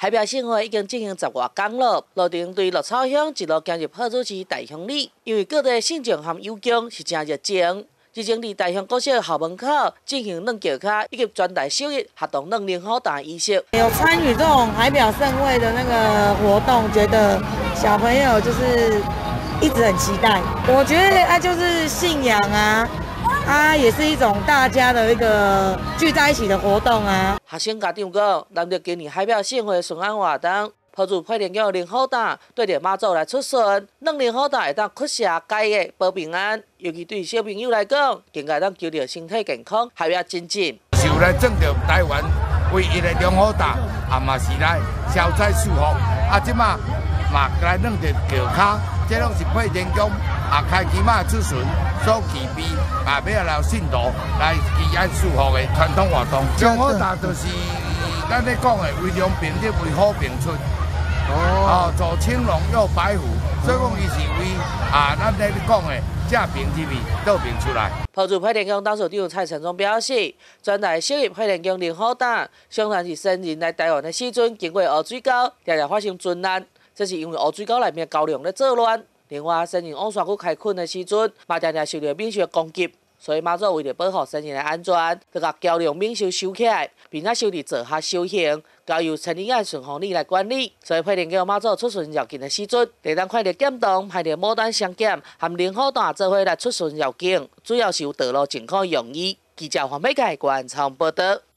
海标盛会已经进行10外天了，路程对鹿草乡一路行入朴子市大乡里，因为各地信众和友公是真热情。日前伫大乡国小校门口进行扔脚卡以及专台手艺合同扔灵火弹仪式。 有参与这种海表盛会的那个活动，觉得小朋友就是一直很期待。我觉得就是信仰也是一种大家的一个聚在一起的活动啊。 学生家长讲，难得今年海表盛会顺安活动。朴子派电叫灵火弹，对着妈祖来出巡，扔灵火弹会当驱邪解厄、保平安。尤其对小朋友来讲，更加当求着身体健康，还要精进。 是来种着台湾唯一的灵火弹，嘛是来消灾祝福。即马嘛来扔着脚卡，这拢是派电叫开期嘛出巡，所期备要来信徒来祈安祝福的传统活动。灵火弹就是咱咧讲的为良平日为好平出。左青龙右白虎，所以讲伊是为咱咧讲的正平之味倒平出来。 朴子派电宫董事长蔡成忠表示，专台小业派电宫灵火弹，相传是先人来台湾的时阵经过乌水沟，常常发生船难，这是因为乌水沟内面高粱咧作乱。另外，先人往山区开垦的时阵，嘛常常受到闽秀攻击。所以妈祖为了保护先人的安全，就把桥梁免收收起来，并且收伫座下修行，交由陈理案顺风里来管理。所以派电叫妈祖出巡绕境的时阵，地当快点检动，派着牡丹相检，和灵火弹做伙来出巡绕境，主要是有道路健康用意。记者黄美佳关采报道。